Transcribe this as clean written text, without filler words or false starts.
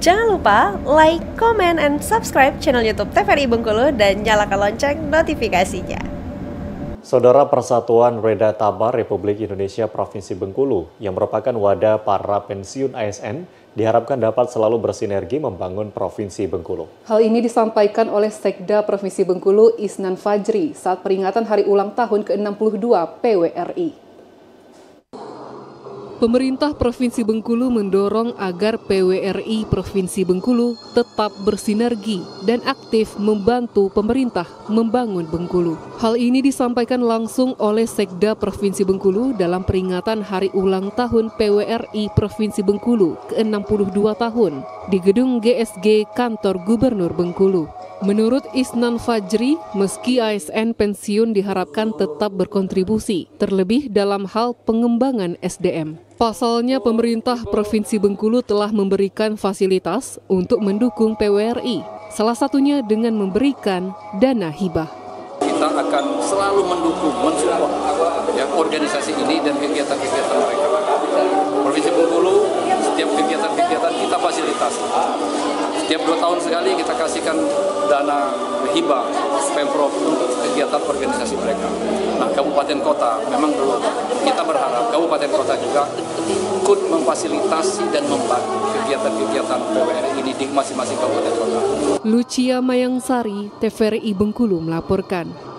Jangan lupa like, comment, and subscribe channel YouTube TVRI Bengkulu dan nyalakan lonceng notifikasinya. Saudara Persatuan Reda Tabar Republik Indonesia Provinsi Bengkulu yang merupakan wadah para pensiun ASN diharapkan dapat selalu bersinergi membangun Provinsi Bengkulu. Hal ini disampaikan oleh Sekda Provinsi Bengkulu Isnan Fajri saat peringatan hari ulang tahun ke-62 PWRI. Pemerintah Provinsi Bengkulu mendorong agar PWRI Provinsi Bengkulu tetap bersinergi dan aktif membantu pemerintah membangun Bengkulu. Hal ini disampaikan langsung oleh Sekda Provinsi Bengkulu dalam peringatan Hari Ulang Tahun PWRI Provinsi Bengkulu ke-62 tahun di Gedung GSG Kantor Gubernur Bengkulu. Menurut Isnan Fajri, meski ASN pensiun diharapkan tetap berkontribusi, terlebih dalam hal pengembangan SDM. Pasalnya, pemerintah Provinsi Bengkulu telah memberikan fasilitas untuk mendukung PWRI, salah satunya dengan memberikan dana hibah. Kita akan selalu mendukung, mensupport organisasi ini dan kegiatan-kegiatan mereka. Provinsi Bengkulu, setiap kegiatan-kegiatan kita fasilitasi. Setiap 2 tahun sekali kita kasihkan dana hibah Pemprov untuk kegiatan organisasi mereka. Nah, kabupaten kota memang dulu kita berharap kabupaten kota juga ikut memfasilitasi dan membantu kegiatan-kegiatan PWRI ini di masing-masing kabupaten kota. Lucia Mayangsari, TVRI Bengkulu melaporkan.